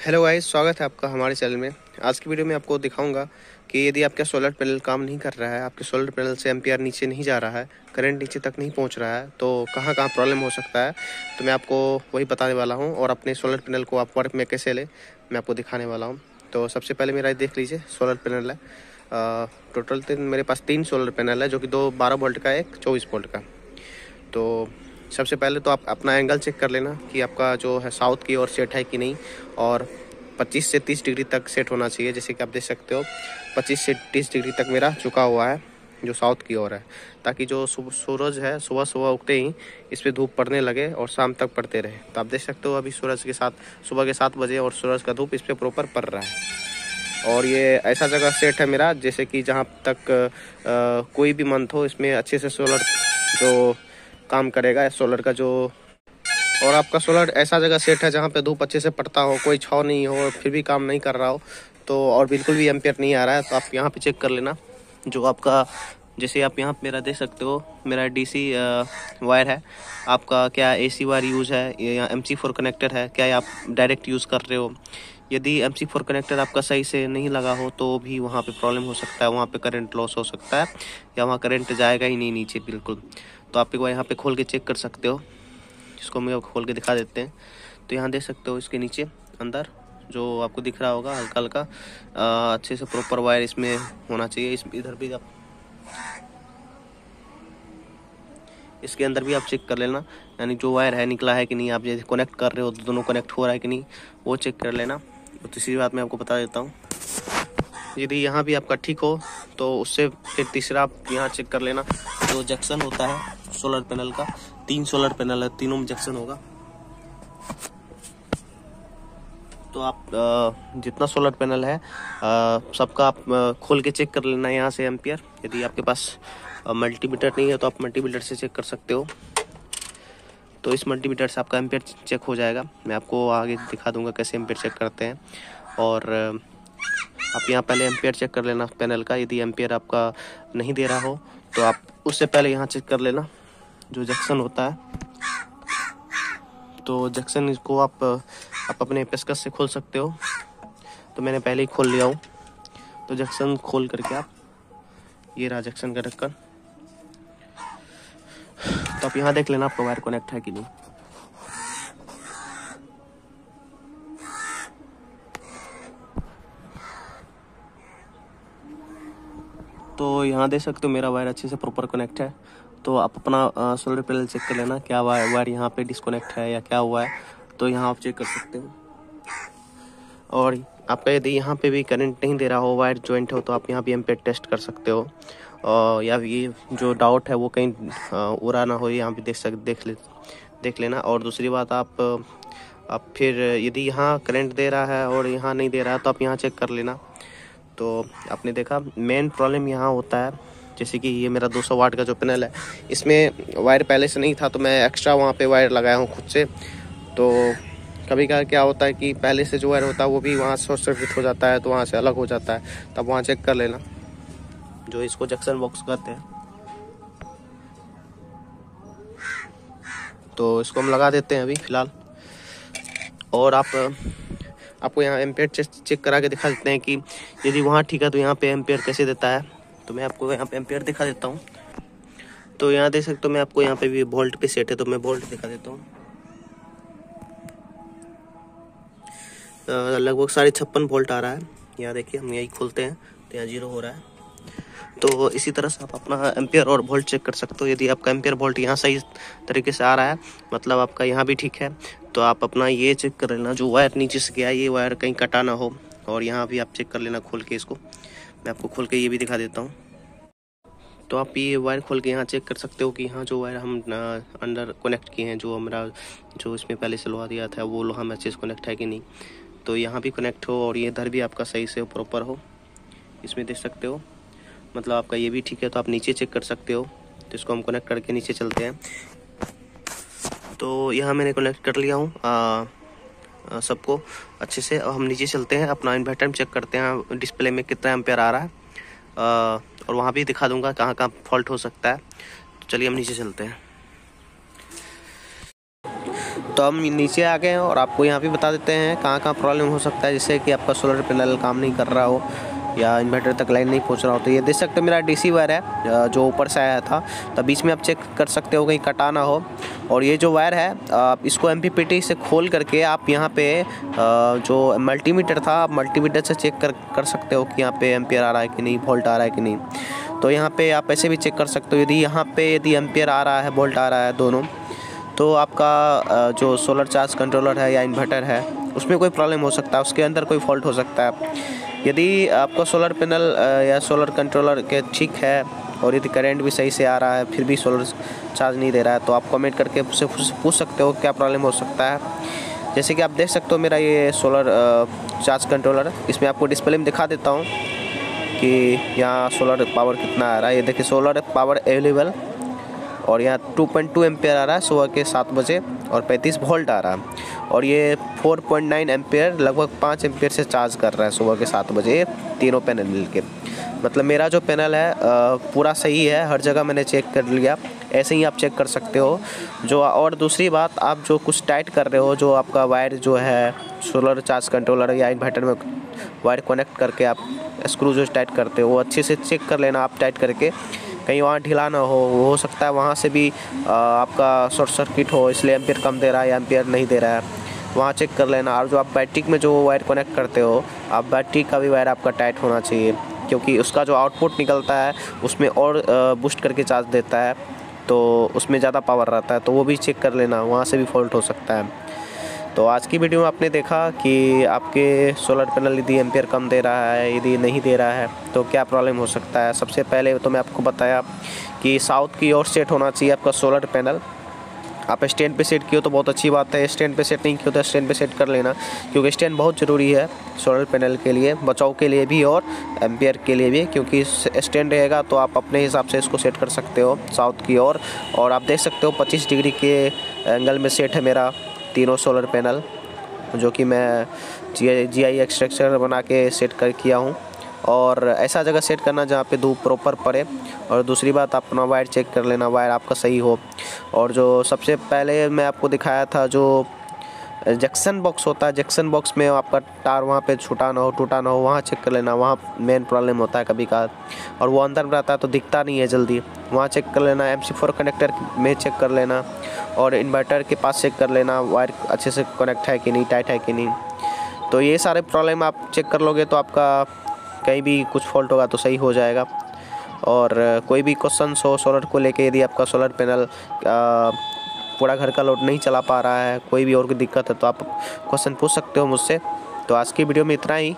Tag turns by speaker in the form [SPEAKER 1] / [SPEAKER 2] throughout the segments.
[SPEAKER 1] Hello guys, स्वागत है आपका हमारे चैनल में। आज की वीडियो में आपको दिखाऊंगा कि यदि आपका सोलर पैनल काम नहीं कर रहा है, आपके सोलर पैनल से एम्पियर नीचे नहीं जा रहा है, करंट नीचे तक नहीं पहुंच रहा है, तो कहां कहां प्रॉब्लम हो सकता है। तो मैं आपको वही बताने वाला हूं और अपने सोलर पैनल को आप वर्क में कैसे ले मैं आपको दिखाने वाला हूँ। तो सबसे पहले मेरा देख लीजिए, सोलर पैनल है। टोटल मेरे पास 3 सोलर पैनल है, जो कि 2 12 वोल्ट का, एक 24 वोल्ट का। तो सबसे पहले तो आप अपना एंगल चेक कर लेना कि आपका जो है साउथ की ओर सेट है कि नहीं, और 25 से 30 डिग्री तक सेट होना चाहिए। जैसे कि आप देख सकते हो 25 से 30 डिग्री तक मेरा झुका हुआ है, जो साउथ की ओर है, ताकि जो सूरज है सुबह सुबह उगते ही इस पर धूप पड़ने लगे और शाम तक पड़ते रहे। तो आप देख सकते हो अभी सूरज के साथ सुबह के 7 बजे और सूरज का धूप इस पर प्रॉपर पड़ रहा है। और ये ऐसा जगह सेट है मेरा, जैसे कि जहाँ तक कोई भी मंथ हो, इसमें अच्छे से सोलर जो काम करेगा सोलर का जो। और आपका सोलर ऐसा जगह सेट है जहाँ पे धूप अच्छे से पड़ता हो, कोई छाँव नहीं हो, फिर भी काम नहीं कर रहा हो, तो और बिल्कुल भी एम्पियर नहीं आ रहा है, तो आप यहाँ पे चेक कर लेना। जो आपका, जैसे आप यहाँ मेरा देख सकते हो, मेरा डीसी वायर है। आपका क्या एसी वायर यूज़ है या MC4 कनेक्टर है, क्या आप डायरेक्ट यूज़ कर रहे हो। यदि MC4 कनेक्टर आपका सही से नहीं लगा हो तो भी वहाँ पे प्रॉब्लम हो सकता है, वहाँ पे करंट लॉस हो सकता है, या वहाँ करंट जाएगा ही नहीं नीचे बिल्कुल। तो आप एक बार यहाँ पे खोल के चेक कर सकते हो। इसको मैं खोल के दिखा देते हैं। तो यहाँ देख सकते हो इसके नीचे अंदर जो आपको दिख रहा होगा हल्का हल्का, अच्छे से प्रॉपर वायर इसमें होना चाहिए। इस इधर भी आप इसके अंदर भी आप चेक कर लेना, यानी जो वायर है निकला है कि नहीं। आप जैसे कनेक्ट कर रहे हो तो दोनों कनेक्ट हो रहा है कि नहीं, वो चेक कर लेना। तो तीसरी बात मैं आपको बता देता हूँ, यदि यहाँ भी आपका ठीक हो तो उससे फिर तीसरा आप यहाँ चेक कर लेना, जो जंक्शन होता है सोलर पैनल का। 3 सोलर पैनल है, तीनों में जंक्शन होगा। तो आप जितना सोलर पैनल है सबका आप खोल के चेक कर लेना यहाँ से एम्पियर। यदि आपके पास मल्टीमीटर नहीं है तो आप मल्टीमीटर से चेक कर सकते हो। तो इस मल्टीमीटर से आपका एम्पियर चेक हो जाएगा। मैं आपको आगे दिखा दूंगा कैसे एम्पियर चेक करते हैं। और आप यहाँ पहले एम्पियर चेक कर लेना पैनल का। यदि एम्पियर आपका नहीं दे रहा हो तो आप उससे पहले यहाँ चेक कर लेना जो जंक्शन होता है। तो जंक्शन इसको आप अपने पेचकस से खोल सकते हो। तो मैंने पहले ही खोल लिया हूँ। तो जंक्शन खोल करके आप, ये रहा जंक्शन का ढक्कन। तो आप यहाँ देख लेना आपका वायर कनेक्ट है कि नहीं। तो यहाँ देख सकते हो मेरा वायर अच्छे से प्रॉपर कनेक्ट है। तो आप अपना सोलर पैनल चेक कर लेना क्या वायर यहाँ पे डिस्कनेक्ट है या क्या हुआ है, तो यहाँ आप चेक कर सकते हो। और आपका यदि यहाँ पे भी करंट नहीं दे रहा हो, वायर जॉइंट हो, तो आप यहाँ भी एम्पियर टेस्ट कर सकते हो। या ये जो डाउट है वो कहीं उड़ा ना हो, यहाँ भी देख लेना। और दूसरी बात, आप फिर यदि यहाँ करंट दे रहा है और यहाँ नहीं दे रहा है तो आप यहाँ चेक कर लेना। तो आपने देखा मेन प्रॉब्लम यहाँ होता है, जैसे कि ये मेरा 200 वाट का जो पैनल है, इसमें वायर पहले से नहीं था, तो मैं एक्स्ट्रा वहाँ पे वायर लगाया हूँ खुद से। तो कभी कभी क्या होता है कि पहले से जो वायर होता है वो भी वहाँ शॉर्ट सर्किट हो जाता है, तो वहाँ से अलग हो जाता है। तब वहाँ चेक कर लेना, जो इसको जंक्शन बॉक्स कहते हैं। तो इसको हम लगा देते हैं अभी फ़िलहाल। और आपको यहाँ एम्पियर चेक करा के दिखा देते हैं कि यदि वहाँ ठीक है तो यहाँ पे एम्पियर कैसे देता है। तो मैं आपको यहाँ पे एम्पियर दिखा देता हूँ। तो यहाँ देख सकते हो मैं आपको यहाँ पे भी वोल्ट पे सेट है, तो मैं वोल्ट दिखा देता हूँ। लगभग 56.5 वोल्ट आ रहा है। यहाँ देखिए, हम यही खोलते हैं तो यहाँ 0 हो रहा है। तो इसी तरह से आप अपना एम्पियर और वोल्ट चेक कर सकते हो। यदि आपका एम्पियर वोल्ट यहाँ सही तरीके से आ रहा है, मतलब आपका यहाँ भी ठीक है, तो आप अपना ये चेक कर लेना, जो वायर नीचे से गया ये वायर कहीं कटा ना हो। और यहाँ भी आप चेक कर लेना खोल के इसको। मैं आपको खोल के ये भी दिखा देता हूँ। तो आप ये वायर खोल के यहाँ चेक कर सकते हो कि यहाँ जो वायर हम अंदर कनेक्ट किए हैं, जो हमारा जो इसमें पहले से लोहा दिया था वो लोहा में अच्छे से कनेक्ट है कि नहीं। तो यहाँ भी कनेक्ट हो और ये इधर भी आपका सही से प्रॉपर हो, इसमें देख सकते हो, मतलब आपका ये भी ठीक है। तो आप नीचे चेक कर सकते हो। तो इसको हम कनेक्ट करके नीचे चलते हैं। तो यहाँ मैंने कनेक्ट कर लिया हूँ सबको अच्छे से। अब हम नीचे चलते हैं, अपना इन्वर्टर चेक करते हैं डिस्प्ले में कितना एम्पेयर आ रहा है, और वहाँ भी दिखा दूंगा कहाँ कहाँ फॉल्ट हो सकता है। तो चलिए हम नीचे चलते हैं। तो तो हम नीचे आ गए हैं और आपको यहाँ पे बता देते हैं कहाँ कहाँ प्रॉब्लम हो सकता है, जिससे कि आपका सोलर पैनल काम नहीं कर रहा हो या इन्वर्टर तक लाइन नहीं पहुँच रहा हो। तो ये देख सकते हो मेरा डीसी वायर है जो ऊपर से आया था, तो बीच में आप चेक कर सकते हो कहीं कटा ना हो। और ये जो वायर है आप इसको MPPT से खोल करके आप यहाँ पे जो मल्टीमीटर था, आप मल्टीमीटर से चेक कर सकते हो कि यहाँ पे एम्पियर आ रहा है कि नहीं, वोल्ट आ रहा है कि नहीं। तो यहाँ पे आप ऐसे भी चेक कर सकते हो, यदि एम्पियर आ रहा है, वोल्ट आ रहा है दोनों, तो आपका जो सोलर चार्ज कंट्रोलर है या इन्वर्टर है उसमें कोई प्रॉब्लम हो सकता है, उसके अंदर कोई फॉल्ट हो सकता है। यदि आपका सोलर पैनल या सोलर कंट्रोलर के ठीक है और यदि करंट भी सही से आ रहा है फिर भी सोलर चार्ज नहीं दे रहा है, तो आप कमेंट करके उससे पूछ सकते हो क्या प्रॉब्लम हो सकता है। जैसे कि आप देख सकते हो मेरा ये सोलर चार्ज कंट्रोलर, इसमें आपको डिस्प्ले में दिखा देता हूँ कि यहाँ सोलर पावर कितना आ रहा है। ये देखिए सोलर पावर अवेलेबल, और यहाँ 2.2 एम्पियर आ रहा है सुबह के 7 बजे और 35 वोल्ट आ रहा है। और ये 4.9 एम्पियर लगभग 5 एम्पियर से चार्ज कर रहा है सुबह के 7 बजे, तीनों पैनल मिलके। मतलब मेरा जो पैनल है पूरा सही है, हर जगह मैंने चेक कर लिया, ऐसे ही आप चेक कर सकते हो। और दूसरी बात, आप जो कुछ टाइट कर रहे हो, जो आपका वायर जो है सोलर चार्ज कंट्रोलर या इन्वर्टर में वायर कनेक्ट करके आप स्क्रू जो टाइट करते हो वो अच्छे से चेक कर लेना आप टाइट करके, कहीं वहाँ ढीला ना हो सकता है वहाँ से भी आपका शॉर्ट सर्किट हो, इसलिए एम्पियर कम दे रहा है या एम्पियर नहीं दे रहा है, वहाँ चेक कर लेना। और जो आप बैटरी में जो वायर कनेक्ट करते हो, आप बैटरी का भी वायर आपका टाइट होना चाहिए, क्योंकि उसका जो आउटपुट निकलता है उसमें और बूस्ट करके चार्ज देता है, तो उसमें ज़्यादा पावर रहता है, तो वो भी चेक कर लेना, वहाँ से भी फॉल्ट हो सकता है। तो आज की वीडियो में आपने देखा कि आपके सोलर पैनल यदि एम्पियर कम दे रहा है, यदि नहीं दे रहा है तो क्या प्रॉब्लम हो सकता है। सबसे पहले तो मैं आपको बताया कि साउथ की ओर सेट होना चाहिए आपका सोलर पैनल। आप स्टैंड पे सेट किए हो तो बहुत अच्छी बात है, स्टैंड पे सेट नहीं किया तो स्टैंड पे सेट कर लेना, क्योंकि स्टैंड बहुत ज़रूरी है सोलर पैनल के लिए, बचाव के लिए भी और एम्पियर के लिए भी। क्योंकि स्टैंड रहेगा तो आप अपने हिसाब से इसको सेट कर सकते हो साउथ की ओर। और आप देख सकते हो 25 डिग्री के एंगल में सेट है मेरा तीनों सोलर पैनल, जो कि मैं GI स्ट्रक्चर बना के सेट कर किया हूँ। और ऐसा जगह सेट करना जहाँ पे धूप प्रॉपर पड़े। और दूसरी बात, अपना वायर चेक कर लेना, वायर आपका सही हो। और जो सबसे पहले मैं आपको दिखाया था जो जंक्शन बॉक्स होता है, जंक्शन बॉक्स में आपका तार वहाँ पे छूटा ना हो, टूटा ना हो, वहाँ चेक कर लेना, वहाँ मेन प्रॉब्लम होता है कभी का। और वो अंदर में रहता है तो दिखता नहीं है जल्दी, वहाँ चेक कर लेना। MC4 कनेक्टर में चेक कर लेना और इन्वर्टर के पास चेक कर लेना वायर अच्छे से कनेक्ट है कि नहीं, टाइट है कि नहीं। तो ये सारे प्रॉब्लम आप चेक कर लोगे तो आपका कहीं भी कुछ फॉल्ट होगा तो सही हो जाएगा। और कोई भी क्वेश्चन हो सोलर को लेके, यदि आपका सोलर पैनल पूरा घर का लोड नहीं चला पा रहा है, कोई भी और कोई दिक्कत है तो आप क्वेश्चन पूछ सकते हो मुझसे। तो आज की वीडियो में इतना ही।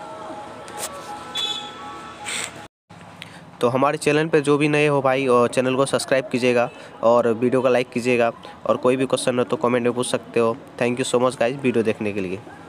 [SPEAKER 1] तो हमारे चैनल पे जो भी नए हो भाई, और चैनल को सब्सक्राइब कीजिएगा और वीडियो को लाइक कीजिएगा। और कोई भी क्वेश्चन हो तो कमेंट में पूछ सकते हो। Thank you so much guys video देखने के लिए।